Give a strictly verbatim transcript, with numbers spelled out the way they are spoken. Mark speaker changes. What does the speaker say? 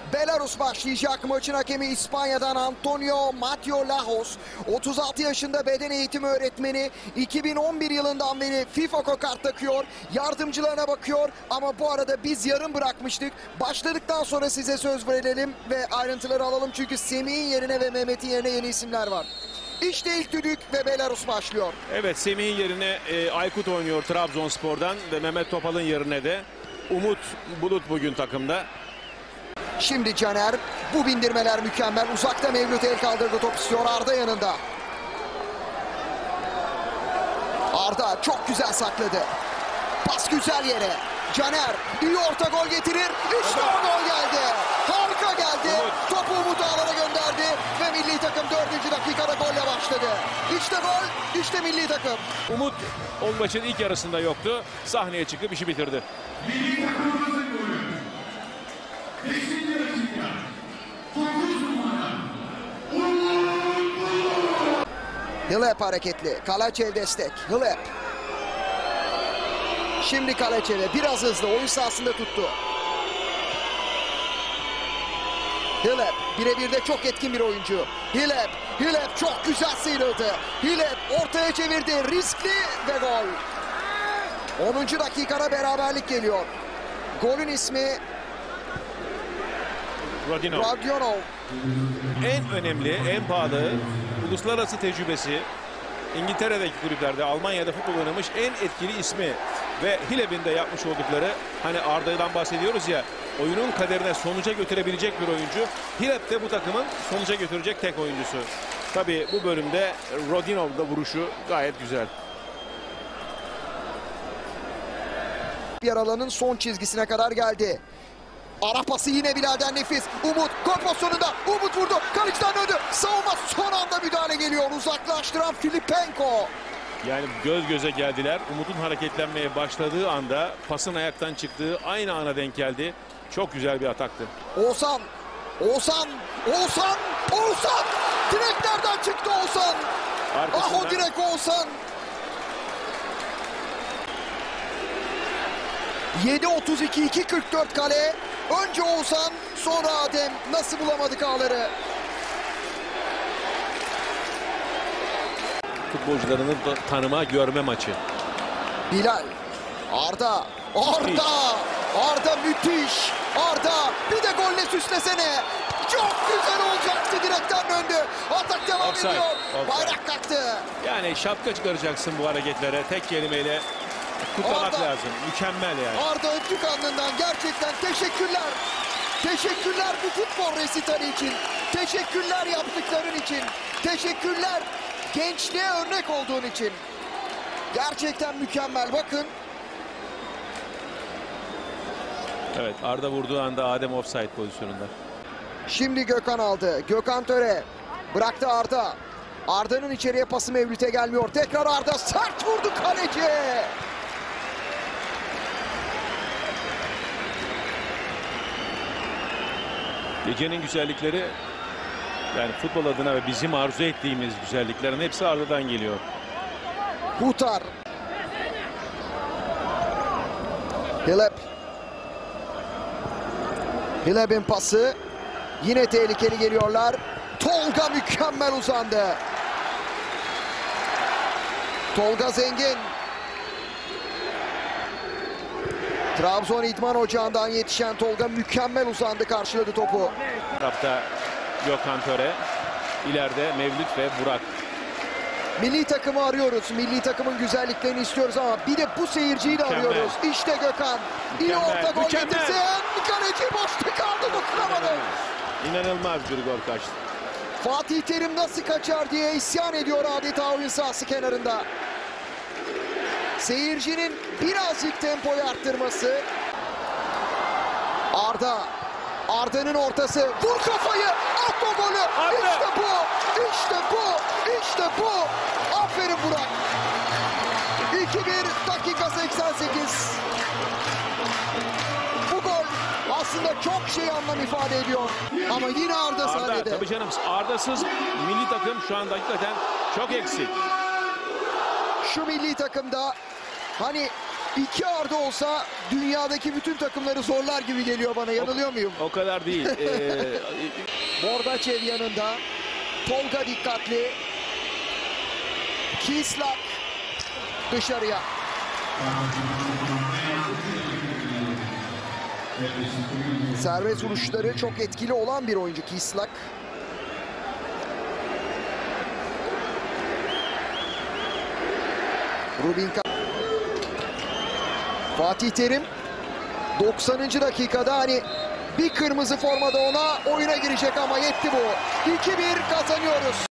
Speaker 1: Belarus başlayacak. Maçın hakemi İspanya'dan Antonio Mateo Lajos. otuz altı yaşında beden eğitimi öğretmeni. iki bin on bir yılından beri FIFA kokart takıyor. Yardımcılarına bakıyor ama bu arada biz yarım bırakmıştık. Başladıktan sonra size söz verelim ve ayrıntıları alalım. Çünkü Semih'in yerine ve Mehmet'in yerine yeni isimler var. İşte ilk düdük ve Belarus başlıyor.
Speaker 2: Evet, Semih'in yerine e, Aykut oynuyor Trabzonspor'dan ve Mehmet Topal'ın yerine de Umut Bulut bugün takımda.
Speaker 1: Şimdi Caner, bu bindirmeler mükemmel. Uzakta Mevlüt el kaldırdı, top istiyor, Arda yanında. Arda çok güzel sakladı. Pas güzel yere. Caner iyi orta gol getirir. İşte o gol geldi. Harika geldi.
Speaker 2: Umut.
Speaker 1: Topu Umut ağlara gönderdi ve milli takım dördüncü dakikada golle başladı. İşte gol, işte milli takım.
Speaker 2: Umut o maçın ilk yarısında yoktu. Sahneye çıkıp işi bitirdi.
Speaker 3: Milli takımımızın golü. beşinci dakika. dokuz numara.
Speaker 1: Hılep hareketli. Kalaçev destek. Hılep. Şimdi Kalaçev'e biraz hızlı. Oyun sahasında tuttu. Hilep birebir de çok etkin bir oyuncu. Hilep, Hilep çok güzel sıyrıldı. Hilep ortaya çevirdi. Riskli ve gol. onuncu dakikada beraberlik geliyor. Golün ismi
Speaker 2: Rodinov.
Speaker 1: Rodionov.
Speaker 2: En önemli, en pahalı, uluslararası tecrübesi, İngiltere'deki kulüplerde, Almanya'da futbol oynamış en etkili ismi ve Hilep'in de yapmış oldukları, hani Arda'dan bahsediyoruz ya, oyunun kaderine sonuca götürebilecek bir oyuncu. Hilep de bu takımın sonuca götürecek tek oyuncusu. Tabii bu bölümde Rodinov'da vuruşu gayet güzel.
Speaker 1: Bir alanın son çizgisine kadar geldi. Ara pası yine Bilal'den nefis. Umut gol pozisyonunda. Umut vurdu. Kalıç'tan döndü. Savunma son anda müdahale geliyor. Uzaklaştıran Filipenko.
Speaker 2: Yani göz göze geldiler. Umut'un hareketlenmeye başladığı anda pasın ayaktan çıktığı aynı ana denk geldi. Çok güzel bir ataktı.
Speaker 1: Oğuzhan. Oğuzhan. Oğuzhan. Oğuzhan. Direklerden çıktı Oğuzhan.
Speaker 2: Arkasından...
Speaker 1: Ah o direk Oğuzhan. yedi otuz iki iki kırk dört kale. Önce Oğuzhan, sonra Adem. Nasıl bulamadık ağları?
Speaker 2: Futbolcularını tanıma, görme maçı.
Speaker 1: Bilal. Arda. Arda. Arda müthiş. Arda. Bir de golle süslesene. Çok güzel olacaktı. Direkten döndü. Atak devam
Speaker 2: Offside.
Speaker 1: ediyor.
Speaker 2: Offside.
Speaker 1: Bayrak kalktı.
Speaker 2: Yani şapka çıkaracaksın bu hareketlere. Tek kelimeyle kutlamak
Speaker 1: Arda.
Speaker 2: lazım. Mükemmel yani.
Speaker 1: Arda öptük alnından. Gerçekten teşekkürler. Teşekkürler bu futbol resitali için. Teşekkürler yaptıkların için. Teşekkürler gençliğe örnek olduğun için. Gerçekten mükemmel. Bakın.
Speaker 2: Evet, Arda vurduğu anda Adem offside pozisyonunda.
Speaker 1: Şimdi Gökhan aldı. Gökhan Töre. Bıraktı Arda. Arda'nın içeriye pası Mevlüt'e gelmiyor. Tekrar Arda sert vurdu kaleci.
Speaker 2: Gecenin güzellikleri, yani futbol adına ve bizim arzu ettiğimiz güzelliklerin hepsi Arda'dan geliyor.
Speaker 1: Hutar. Hilep. Hilep'in pası. Yine tehlikeli geliyorlar. Tolga mükemmel uzandı. Tolga Zengin. Trabzon İdman Ocağı'ndan yetişen Tolga mükemmel uzandı, karşıladı topu.
Speaker 2: Tarafta Gökhan Töre, ileride Mevlüt ve Burak.
Speaker 1: Milli takımı arıyoruz. Milli takımın güzelliklerini istiyoruz ama bir de bu seyirciyi de
Speaker 2: Mükemmel.
Speaker 1: arıyoruz. İşte Gökhan. İyi
Speaker 2: Mükemmel,
Speaker 1: orta gol
Speaker 2: mükemmel.
Speaker 1: getirsin. Kaleci boşta kaldı, dokunamadı.
Speaker 2: İnanılmaz bir gol kaçtı.
Speaker 1: Fatih Terim nasıl kaçar diye isyan ediyor adeta oyun sahası kenarında. Seyircinin birazcık tempoyu arttırması. Arda. Arda'nın ortası. Vur kafayı. At o golü.
Speaker 2: Arda.
Speaker 1: İşte bu. İşte bu. İşte bu. Aferin Burak. iki bir dakika seksen sekiz. Bu gol aslında çok şey anlam ifade ediyor. Ama yine Arda,
Speaker 2: Arda,
Speaker 1: sahnede.
Speaker 2: tabii canım, Arda'sız milli takım şu anda hakikaten çok eksik.
Speaker 1: Şu milli takımda hani iki ardı olsa dünyadaki bütün takımları zorlar gibi geliyor bana. Yanılıyor muyum?
Speaker 2: O kadar değil. Ee,
Speaker 1: Bordaçev yanında. Tolga dikkatli. Kislak dışarıya. Serbest vuruşları çok etkili olan bir oyuncu Kislak. Rubinka. Fatih Terim doksanıncı dakikada hani bir kırmızı formada ona oyuna girecek ama yetti bu. iki bir kazanıyoruz.